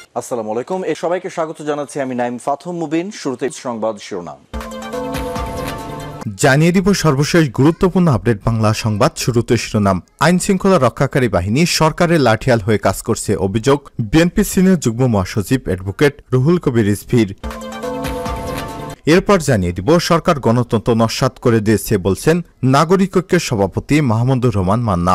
আসসালামু আলাইকুম। সবাইকে স্বাগত জানাচ্ছি আমি নাইম ফাথম মুবিন। শুরুতে সংবাদ শিরোনাম জানিয়ে দিব সর্বশেষ গুরুত্বপূর্ণ আপডেট বাংলা সংবাদ। শুরুতে শিরোনাম। আইন শৃঙ্খলা রক্ষাকারী বাহিনী সরকারের লাঠিয়াল হয়ে কাজ করছে অভিযোগ বিএনপি সিনিয়র যুগ্ম মহাসচিব অ্যাডভোকেট রুহুল কবির রিজভীর। এরপর জানিয়ে দিব সরকার গণতন্ত্র নস্যাৎ করে দিয়েছে বলছেন নাগরিক ঐক্যের সভাপতি মাহমুদুর রহমান মান্না।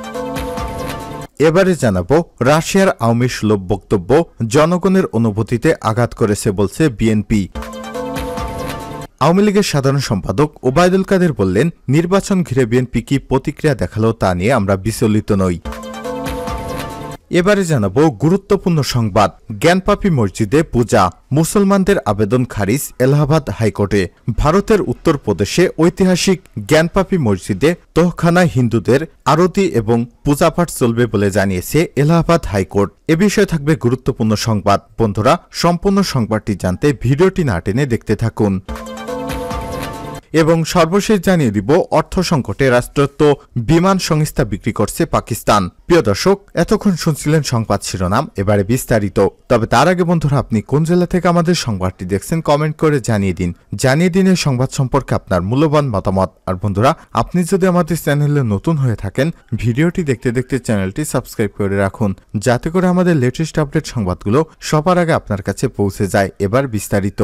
এবারে জানাবো রাশিয়ার আওয়ামী সুলভ বক্তব্য জনগণের অনুভূতিতে আঘাত করেছে বলছে বিএনপি। আওয়ামী লীগের সাধারণ সম্পাদক ওবায়দুল কাদের বললেন নির্বাচন ঘিরে বিএনপি কি প্রতিক্রিয়া দেখালো তা নিয়ে আমরা বিচলিত নই। এবারে জানাবো গুরুত্বপূর্ণ সংবাদ। জ্ঞানপাপী মসজিদে পূজা, মুসলমানদের আবেদন খারিজ এলাহাবাদ হাইকোর্টে। ভারতের উত্তরপ্রদেশে ঐতিহাসিক জ্ঞানপাপী মসজিদে তহখানায় হিন্দুদের আরতি এবং পূজাপাঠ চলবে বলে জানিয়েছে এলাহাবাদ হাইকোর্ট। এ বিষয়ে থাকবে গুরুত্বপূর্ণ সংবাদ। বন্ধুরা, সম্পূর্ণ সংবাদটি জানতে ভিডিওটি না টেনে দেখতে থাকুন। এবং সর্বশেষ জানিয়ে দিব অর্থ সংকটে রাষ্ট্রায়ত্ত বিমান সংস্থা বিক্রি করছে পাকিস্তান। প্রিয় দর্শক, এতক্ষণ শুনছিলেন সংবাদ শিরোনাম, এবারে বিস্তারিত। তবে তার আগে বন্ধুরা, আপনি কোন জেলা থেকে আমাদের সংবাদটি দেখছেন কমেন্ট করে জানিয়ে দিন এই সংবাদ সম্পর্কে আপনার মূল্যবান মতামত। আর বন্ধুরা, আপনি যদি আমাদের চ্যানেলে নতুন হয়ে থাকেন ভিডিওটি দেখতে দেখতে চ্যানেলটি সাবস্ক্রাইব করে রাখুন, যাতে করে আমাদের লেটেস্ট আপডেট সংবাদগুলো সবার আগে আপনার কাছে পৌঁছে যায়। এবার বিস্তারিত।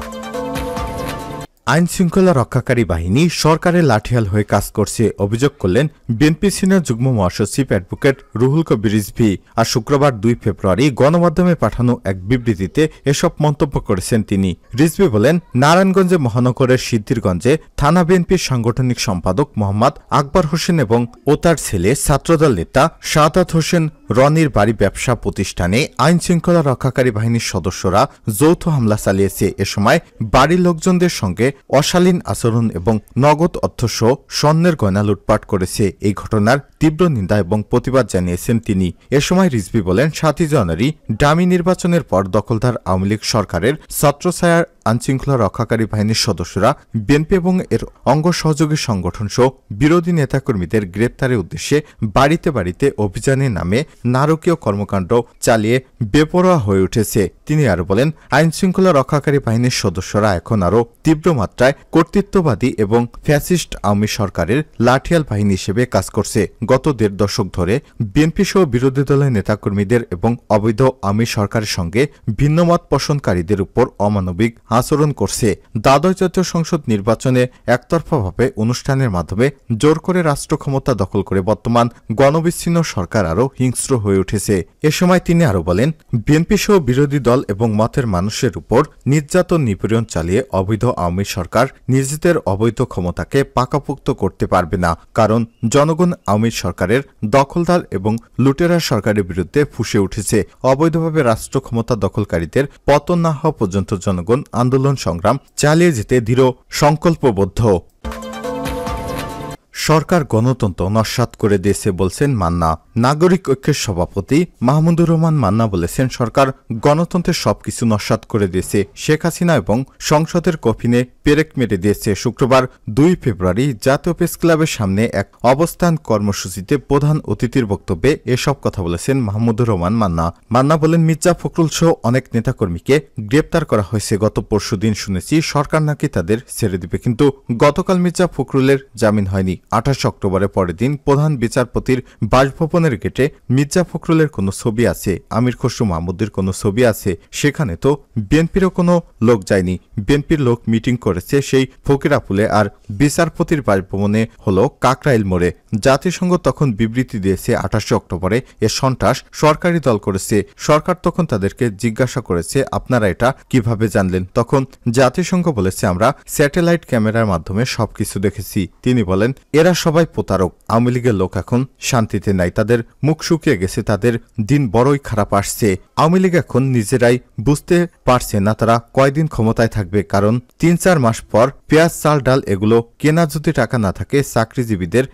আইন শৃঙ্খলা রক্ষাকারী বাহিনী সরকারের লাঠিয়াল হয়ে কাজ করছে অভিযোগ করলেন বিএনপি সিনিয়র যুগ্ম মহাসচিব অ্যাডভোকেট রুহুল কবির রিজভী। আর শুক্রবার 2 ফেব্রুয়ারি গণমাধ্যমে পাঠানো এক বিবৃতিতে এসব মন্তব্য করেছেন তিনি। রিজভী বলেন, নারায়ণগঞ্জে মহানগরের সিদ্ধিরগঞ্জে থানা বিএনপির সাংগঠনিক সম্পাদক মোহাম্মদ আকবর হোসেন এবং ও তার ছেলে ছাত্রদল নেতা শাহাদাত হোসেন রনির বাড়ি ব্যবসা প্রতিষ্ঠানে আইন শৃঙ্খলা রক্ষাকারী বাহিনীর সদস্যরা যৌথ হামলা চালিয়েছে। এ সময় বাড়ির লোকজনদের সঙ্গে অশালীন আচরণ এবং নগদ অর্থসহ স্বর্ণের গয়না লুটপাট করেছে। এই ঘটনার তীব্র নিন্দা এবং প্রতিবাদ জানিয়েছেন তিনি। এ সময় রিজভী বলেন, 7 জানুয়ারি ডামি নির্বাচনের পর দখলদার আওয়ামী লীগ সরকারের ছত্রছায়ার আইনশৃঙ্খলা রক্ষাকারী বাহিনীর সদস্যরা বিএনপি এবং এর অঙ্গ সহযোগী সংগঠন সহ বিরোধী নেতাকর্মীদের গ্রেপ্তারের উদ্দেশ্যে বাড়িতে বাড়িতে অভিযানের নামে নারকীয় কর্মকাণ্ড চালিয়ে বেপরোয়া হয়ে উঠেছে। তিনি আরো বলেন, আইনশৃঙ্খলা রক্ষাকারী বাহিনীর সদস্যরা এখন আরও তীব্র মাত্রায় কর্তৃত্ববাদী এবং ফ্যাসিস্ট আওয়ামী সরকারের লাঠিয়াল বাহিনী হিসেবে কাজ করছে। গত 1.5 দশক ধরে বিএনপি সহ বিরোধী দলের নেতাকর্মীদের এবং অবৈধ আওয়ামী সরকারের সঙ্গে ভিন্নমত পোষণকারীদের উপর অমানবিক আচরণ করছে। দ্বাদশ জাতীয় সংসদ নির্বাচনে একতরফাভাবে অনুষ্ঠানের মাধ্যমে জোর করে রাষ্ট্র ক্ষমতা দখল করে বর্তমান গণবিচ্ছিন্ন সরকার আরও হিংস্র হয়ে উঠেছে। এ সময় তিনি আরো বলেন, বিএনপি সহ বিরোধী দল এবং মতের মানুষের উপর নির্যাতন নিপীড়ন চালিয়ে অবৈধ আওয়ামী সরকার নিজেদের অবৈধ ক্ষমতাকে পাকাপোক্ত করতে পারবে না, কারণ জনগণ আওয়ামী সরকারের দখলদার এবং লুটেরা সরকারের বিরুদ্ধে ফুঁসে উঠেছে। অবৈধভাবে রাষ্ট্র ক্ষমতা দখলকারীদের পতন না হওয়া পর্যন্ত জনগণ আন্দোলন সংগ্রাম চালিয়ে যেতে দৃঢ় সংকল্পবদ্ধ। সরকার গণতন্ত্র নস্যাৎ করে দিয়েছে বলছেন মান্না। নাগরিক ঐক্যের সভাপতি মাহমুদুর রহমান মান্না বলেছেন, সরকার গণতন্ত্রের সবকিছু নস্যাৎ করে দিয়েছে। শেখ হাসিনা এবং সংসদের কফিনে পেরেক মেরে দিয়েছে। শুক্রবার 2 ফেব্রুয়ারি জাতীয় প্রেস ক্লাবের সামনে এক অবস্থান কর্মসূচিতে প্রধান অতিথির বক্তব্যে এসব কথা বলেছেন মাহমুদুর রহমান মান্না। মান্না বলেন, মির্জা ফখরুল সহ অনেক নেতাকর্মীকে গ্রেপ্তার করা হয়েছে। গত পরশুদিন শুনেছি সরকার নাকি তাদের ছেড়ে দিবে, কিন্তু গতকাল মির্জা ফখরুলের জামিন হয়নি। 28 অক্টোবরের পরের দিন প্রধান বিচারপতির বাসভবনের গেটে মির্জা ফখরুলের কোনো ছবি আছে, আমির খসরু মাহমুদের কোনো ছবি আছে। সেখানে তো বিএনপিরও কোনো লোক যায়নি। বিএনপির লোক মিটিং করেছে সেই ফকিরাপুলে, আর বিচারপতির বাসভবনে হলো কাকরাইল মোড়ে। জাতিসংঘ তখন বিবৃতি দিয়েছে 28 অক্টোবরে এ সন্ত্রাস সরকারি দল করেছে। সরকার তখন তাদেরকে জিজ্ঞাসা করেছে, আপনারা এটা কিভাবে জানলেন? তখন জাতিসংঘ বলেছে, আমরা স্যাটেলাইট ক্যামেরার মাধ্যমে সবকিছু দেখেছি। তিনি বলেন, এরা সবাই প্রতারক। আওয়ামী লীগের লোক এখন শান্তিতে নাই, তাদের মুখ শুকিয়ে গেছে, তাদের দিন বড়ই খারাপ আসছে। আওয়ামী লীগ এখন নিজেরাই বুঝতে পারছে না তারা কয়দিন ক্ষমতায় থাকবে, কারণ 3-4 মাস পর পেঁয়াজ চাল ডাল এগুলো কেনা যদি টাকা না থাকে চাকরিজীবীদের বেতন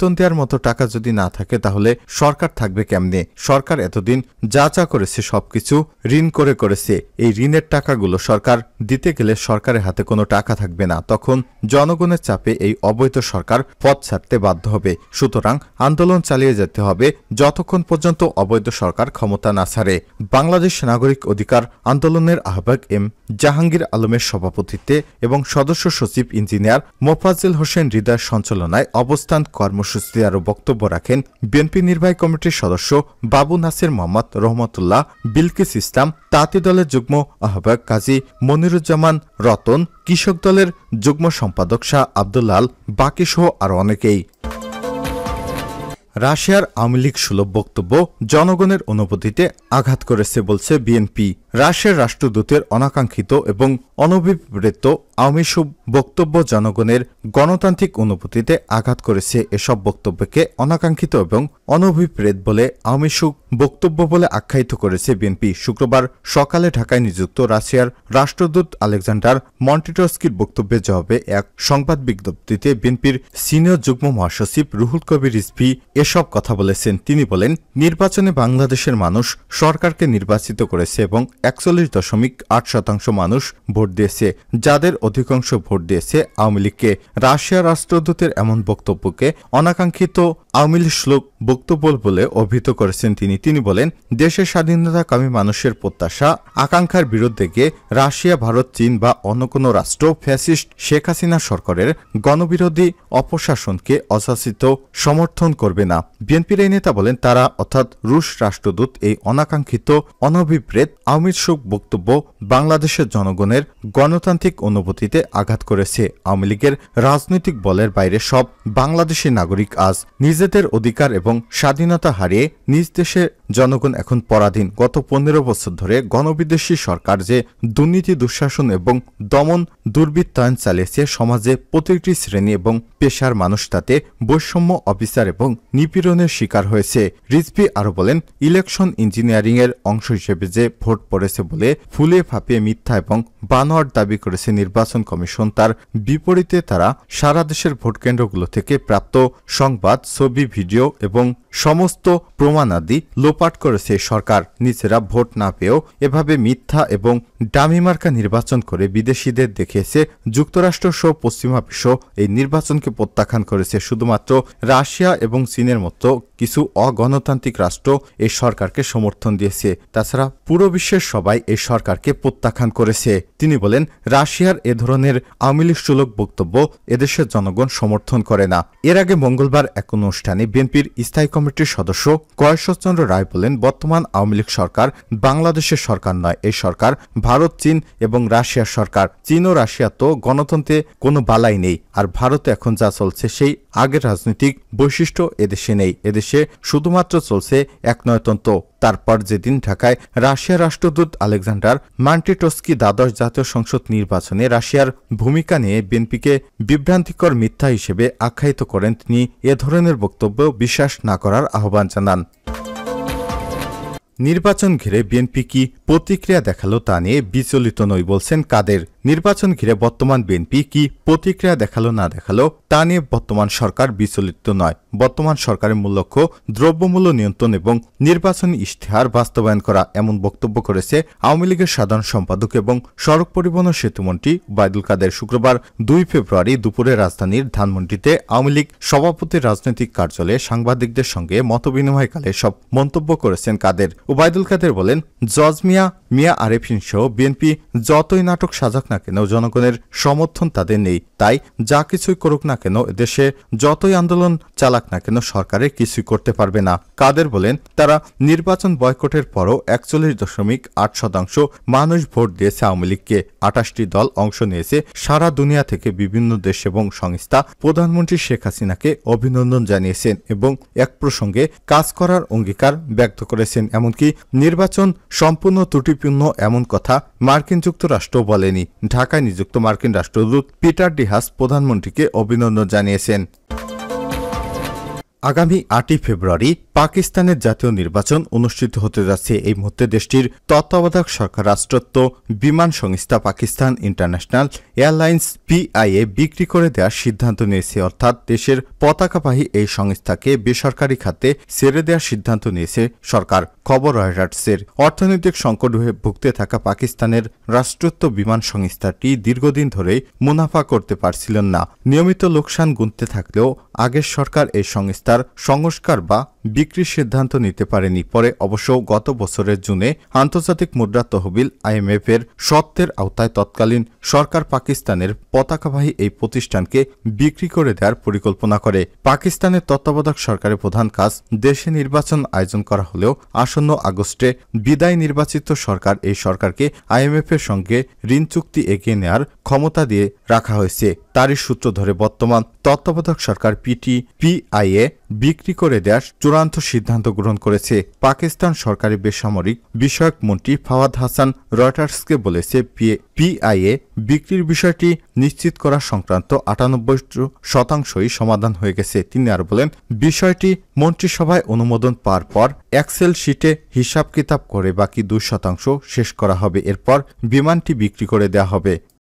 বেতন দেওয়ার মতো টাকা যদি না থাকে তাহলে সরকার থাকবে কেমনে? সরকার এতদিন যা করেছে সবকিছু ঋণ করেছে। এই ঋণের টাকাগুলো সরকার দিতে গেলে সরকারের হাতে কোনো টাকা থাকবে না। তখন জনগণের চাপে এই অবৈধ সরকার পথ ছাড়তে বাধ্য হবে। সুতরাং আন্দোলন চালিয়ে যেতে হবে যতক্ষণ পর্যন্ত অবৈধ সরকার ক্ষমতা না ছাড়ে। বাংলাদেশ নাগরিক অধিকার আন্দোলনের আহ্বায়ক এম জাহাঙ্গীর আলমের সভাপতিত্বে এবং সদস্য সচিব ইঞ্জিনিয়ার মোফাজ্জল হোসেন হৃদয়ের সঞ্চালনায় অবস্থান কর্মসূচিতে আরও বক্তব্য রাখেন বিএনপি নির্বাহী কমিটির সদস্য বাবু নাসির মোহাম্মদ রহমতুল্লাহ, বিলকিস ইসলাম, তাঁতি দলের যুগ্ম আহ্বায়ক কাজী মনিরুজ্জামান রতন, কৃষক দলের যুগ্ম সম্পাদক শাহ আব্দুল্লাল বাকিসহ আরও অনেকেই। রাশিয়ার আওয়ামী লীগ সুলভ বক্তব্য জনগণের অনুভূতিতে আঘাত করেছে বলছে বিএনপি। রাশিয়ার রাষ্ট্রদূতের অনাকাঙ্ক্ষিত এবং অনভিপ্রেত আওয়ামী বক্তব্য জনগণের গণতান্ত্রিক অনুভূতিতে আঘাত করেছে। এসব বক্তব্যকে অনাকাঙ্ক্ষিত এবং অনভিপ্রেত বলে আওয়ামী বক্তব্য বলে আখ্যায়িত করেছে বিএনপি। শুক্রবার সকালে ঢাকায় নিযুক্ত রাশিয়ার রাষ্ট্রদূত আলেকজান্ডার মন্টিটস্কির বক্তব্যের জবাবে এক সংবাদ বিজ্ঞপ্তিতে বিএনপির সিনিয়র যুগ্ম মহাসচিব রুহুল কবির রিজভী এসব কথা বলেছেন। তিনি বলেন, নির্বাচনে বাংলাদেশের মানুষ সরকারকে নির্বাচিত করেছে এবং ৪১.৮% মানুষ ভোট দিয়েছে, যাদের অধিকাংশ ভোট দিয়েছে আওয়ামী লীগকে। রাশিয়ার রাষ্ট্রদূতের এমন বক্তব্যকে অনাকাঙ্ক্ষিত আওয়ামী লীগ বক্তব্য বলে অভিহিত করেছেন তিনি বলেন, দেশের স্বাধীনতাকামী মানুষের প্রত্যাশা আকাঙ্ক্ষার বিরুদ্ধে গিয়ে রাশিয়া, ভারত, চীন বা অন্য কোনো রাষ্ট্র ফ্যাসিস্ট শেখ হাসিনা সরকারের গণবিরোধী অপশাসনকে অযাচিত সমর্থন করবে না। বিএনপির এই নেতা বলেন, তারা অর্থাৎ রুশ রাষ্ট্রদূত এই অনাকাঙ্ক্ষিত অনভিপ্রেত আওয়ামী বক্তব্য বাংলাদেশের জনগণের গণতান্ত্রিক অনুভূতিতে আঘাত করেছে। আওয়ামী লীগের রাজনৈতিক বলের বাইরে সব বাংলাদেশী নাগরিক আজ নিজেদের অধিকার এবং স্বাধীনতা হারিয়ে নিজ দেশে জনগণ এখন পরাধীন। গত 15 বছর ধরে গণবিদ্বেষী সরকার যে দুর্নীতি, দুঃশাসন এবং দমন দুর্বৃত্তায়ন চালিয়েছে, সমাজে প্রতিটি শ্রেণী এবং পেশার মানুষ তাতে বৈষম্য, অবিচার এবং নিপীড়নের শিকার হয়েছে। রিজভী আরও বলেন, ইলেকশন ইঞ্জিনিয়ারিং এর অংশ হিসেবে যে ভোট পড়েছে বলে ফুলে ফাঁপিয়ে মিথ্যা এবং বানোয়াট দাবি করেছে নির্বাচন কমিশন, তার বিপরীতে তারা সারা দেশের ভোটকেন্দ্রগুলো থেকে প্রাপ্ত সংবাদ, ছবি, ভিডিও এবং সমস্ত প্রমাণাদি লোপাট করেছে সরকার। নিজেরা ভোট না পেয়েও এভাবে মিথ্যা এবং ডামি মার্কা নির্বাচন করে বিদেশিদের দেখিয়েছে। যুক্তরাষ্ট্র সহ পশ্চিমা বিশ্ব এই নির্বাচনকে প্রত্যাখ্যান করেছে। শুধুমাত্র রাশিয়া এবং চীনের মতো কিছু অগণতান্ত্রিক রাষ্ট্র এই সরকারকে সমর্থন দিয়েছে। তাছাড়া পুরো বিশ্বের সবাই এই সরকারকে প্রত্যাখ্যান করেছে। তিনি বলেন, রাশিয়ার এ ধরনের আওয়ামী লীগ সুলভ বক্তব্য এদেশের জনগণ সমর্থন করে না। এর আগে মঙ্গলবার এক অনুষ্ঠানে বিএনপির স্থায়ী কমিটির সদস্য কয়েশ্বরচন্দ্র রায় বলেন, বর্তমান আওয়ামী লীগ সরকার বাংলাদেশের সরকার নয়, এই সরকার ভারত, চীন এবং রাশিয়ার সরকার। চীন ও রাশিয়া তো গণতন্ত্রে কোনো বালাই নেই, আর ভারতে এখন যা চলছে সেই আগের রাজনৈতিক বৈশিষ্ট্য এদেশে নেই। এদেশে শুধুমাত্র চলছে একনয়তন্ত্র। তারপর যেদিন ঢাকায় রাশিয়ার রাষ্ট্রদূত আলেকজান্ডার মন্টিটস্কি দ্বাদশ জাতীয় সংসদ নির্বাচনে রাশিয়ার ভূমিকা নিয়ে বিএনপিকে বিভ্রান্তিকর মিথ্যা হিসেবে আখ্যায়িত করেন, তিনি এ ধরনের বক্তব্য বিশ্বাস না করার আহ্বান জানান। নির্বাচন ঘিরে বিএনপি কি প্রতিক্রিয়া দেখালো তা নিয়ে বিচলিত নই বলছেন কাদের। নির্বাচন ঘিরে বর্তমান বিএনপি কি প্রতিক্রিয়া দেখালো না দেখালো তা নিয়ে বর্তমান সরকার বিচলিত নয়। বর্তমান সরকারের মূল লক্ষ্য দ্রব্যমূল্য নিয়ন্ত্রণ এবং নির্বাচনী ইশতেহার বাস্তবায়ন করা, এমন বক্তব্য করেছে আওয়ামী লীগের সাধারণ সম্পাদক এবং সড়ক পরিবহন ও সেতুমন্ত্রী ওবায়দুল কাদের। শুক্রবার 2 ফেব্রুয়ারি দুপুরে রাজধানীর ধানমন্ডিতে আওয়ামী লীগ সভাপতির রাজনৈতিক কার্যালয়ে সাংবাদিকদের সঙ্গে মতবিনিময়কালে সব মন্তব্য করেছেন কাদের। ওবায়দুল কাদের বলেন, জজ মিয়া আরেফিন সহ বিএনপি যতই নাটক সাজাক না কেন জনগণের সমর্থন তাদের নেই। তাই যা কিছুই করুক না কেন, দেশে যতই আন্দোলন চালাক না কেন সরকারের কিছুই করতে পারবে না। কাদের বলেন, তারা নির্বাচন বয়কটের পরও ৪১.৮% মানুষ ভোট দিয়েছে আওয়ামী লীগকে। ২৮টি দল অংশ নিয়েছে। সারা দুনিয়া থেকে বিভিন্ন দেশ এবং সংস্থা প্রধানমন্ত্রী শেখ হাসিনাকে অভিনন্দন জানিয়েছেন এবং এক প্রসঙ্গে কাজ করার অঙ্গীকার ব্যক্ত করেছেন। এমনকি নির্বাচন সম্পূর্ণ ত্রুটিপূর্ণ এমন কথা মার্কিন যুক্তরাষ্ট্র বলেনি। ঢাকায় নিযুক্ত মার্কিন রাষ্ট্রদূত পিটার ডিহাস প্রধানমন্ত্রীকে অভিনন্দন জানিয়েছেন। আগামী ৮ই ফেব্রুয়ারি পাকিস্তানের জাতীয় নির্বাচন অনুষ্ঠিত হতে যাচ্ছে। এই মুহূর্তে দেশটির তত্ত্বাবধায়ক সরকার রাষ্ট্রত্ব বিমান সংস্থা পাকিস্তান ইন্টারন্যাশনাল এয়ারলাইন্স পিআইএ বিক্রি করে দেওয়ার সিদ্ধান্ত নিয়েছে, অর্থাৎ দেশের পতাকাবাহী এই সংস্থাকে বেসরকারি খাতে ছেড়ে দেওয়ার সিদ্ধান্ত নিয়েছে সরকার। খবর রয়টার্সের। অর্থনৈতিক সংকট হয়ে ভুগতে থাকা পাকিস্তানের রাষ্ট্রত্ব বিমান সংস্থাটি দীর্ঘদিন ধরে মুনাফা করতে পারছিলেন না। নিয়মিত লোকসান গুনতে থাকলেও আগের সরকার এই সংস্থার সংস্কার বা বিক্রির সিদ্ধান্ত নিতে পারেনি। পরে অবশ্য গত বছরের জুনে আন্তর্জাতিক মুদ্রা তহবিল IMF এর শর্তের আওতায় তৎকালীন সরকার পাকিস্তানের পতাকাবাহী এই প্রতিষ্ঠানকে বিক্রি করে দেওয়ার পরিকল্পনা করে। পাকিস্তানের তত্ত্বাবধায়ক সরকারের প্রধান কাজ দেশে নির্বাচন আয়োজন করা হলেও আসন্ন আগস্টে বিদায় নির্বাচিত সরকার এই সরকারকে IMF এর সঙ্গে ঋণ চুক্তি এগিয়ে নেওয়ার ক্ষমতা দিয়ে রাখা হয়েছে। তারই সূত্র ধরে বর্তমান তত্ত্বাবধায়ক সরকার পিআইএ বিক্রি করে দেওয়ার চূড়ান্ত সিদ্ধান্ত গ্রহণ করেছে। পাকিস্তান সরকারি বেসামরিক বিষয়ক মন্ত্রী ফাওয়াদ হাসান রয়টার্সকে বলেছে, পিআইএ বিক্রির বিষয়টি নিশ্চিত করা সংক্রান্ত 98% সমাধান হয়ে গেছে। তিনি আর বলেন, বিষয়টি মন্ত্রিসভায় অনুমোদন পাওয়ার পর এক্সেল শিটে হিসাব কিতাব করে বাকি 2% শেষ করা হবে। এরপর বিমানটি বিক্রি করে দেওয়া হবে।